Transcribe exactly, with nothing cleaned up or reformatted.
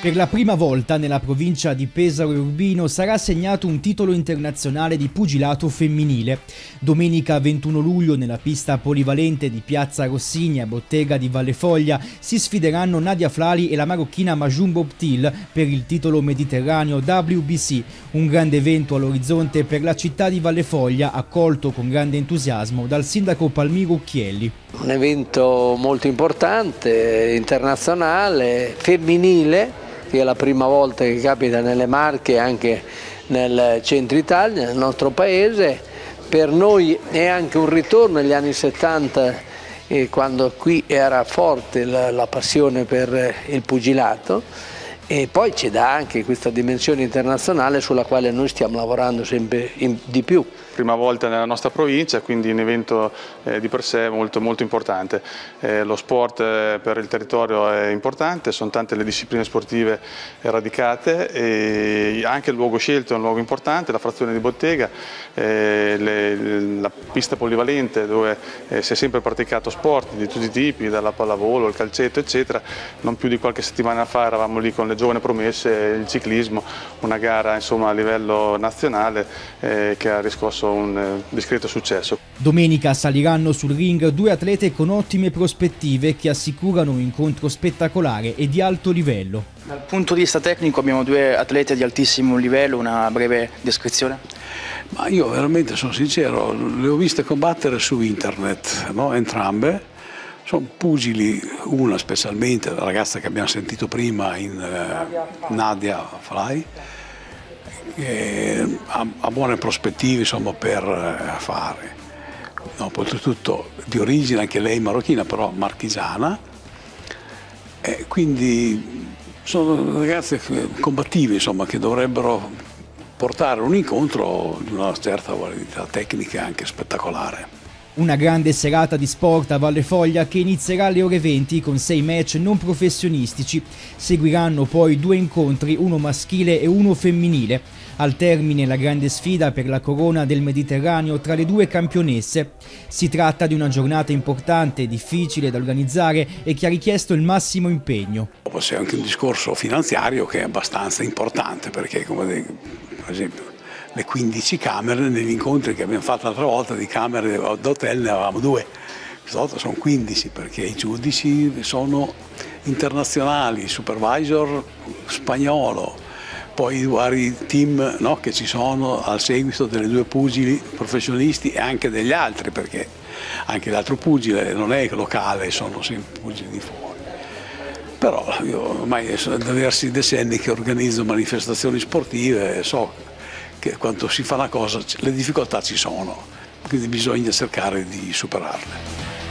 Per la prima volta nella provincia di Pesaro e Urbino sarà assegnato un titolo internazionale di pugilato femminile. Domenica ventuno luglio nella pista polivalente di Piazza Rossini a Bottega di Vallefoglia si sfideranno Nadia Flali e la marocchina Majum Bobtil per il titolo mediterraneo W B C, un grande evento all'orizzonte per la città di Vallefoglia accolto con grande entusiasmo dal sindaco Palmiro Ucchielli. Un evento molto importante, internazionale, femminile, che è la prima volta che capita nelle Marche e anche nel centro Italia, nel nostro paese. Per noi è anche un ritorno agli anni settanta, eh, quando qui era forte la, la passione per il pugilato, e poi ci dà anche questa dimensione internazionale sulla quale noi stiamo lavorando sempre in, di più. Prima volta nella nostra provincia, quindi un evento eh, di per sé molto, molto importante. Eh, lo sport eh, per il territorio è importante, sono tante le discipline sportive radicate e anche il luogo scelto è un luogo importante, la frazione di Bottega, eh, le, la pista polivalente dove eh, si è sempre praticato sport di tutti i tipi, dalla pallavolo, il calcetto eccetera. Non più di qualche settimana fa eravamo lì con le giovani promesse, il ciclismo, una gara insomma, a livello nazionale eh, che ha riscosso un eh, discreto successo. Domenica saliranno sul ring due atlete con ottime prospettive che assicurano un incontro spettacolare e di alto livello. Dal punto di vista tecnico abbiamo due atlete di altissimo livello, una breve descrizione? Ma io veramente sono sincero, le ho viste combattere su internet, no? Entrambe. Sono pugili, una specialmente, la ragazza che abbiamo sentito prima, in eh, Nadia Flali, che ha, ha buone prospettive insomma, per eh, fare. No, oltretutto di origine anche lei marocchina, però marchigiana, e quindi sono ragazze combattive insomma, che dovrebbero portare un incontro di una certa validità tecnica e anche spettacolare. Una grande serata di sport a Vallefoglia che inizierà alle ore venti con sei match non professionistici. Seguiranno poi due incontri, uno maschile e uno femminile. Al termine la grande sfida per la corona del Mediterraneo tra le due campionesse. Si tratta di una giornata importante, difficile da organizzare e che ha richiesto il massimo impegno. Poi c'è anche un discorso finanziario che è abbastanza importante perché, come per esempio, le quindici camere, negli incontri che abbiamo fatto l'altra volta di camere d'hotel ne avevamo due, questa volta sono quindici perché i giudici sono internazionali, il supervisor spagnolo, poi i vari team no, che ci sono al seguito delle due pugili professionisti e anche degli altri, perché anche l'altro pugile non è locale, sono sempre pugili di fuori. Però io ormai sono da diversi decenni che organizzo manifestazioni sportive e so che quando si fa una cosa le difficoltà ci sono, quindi bisogna cercare di superarle.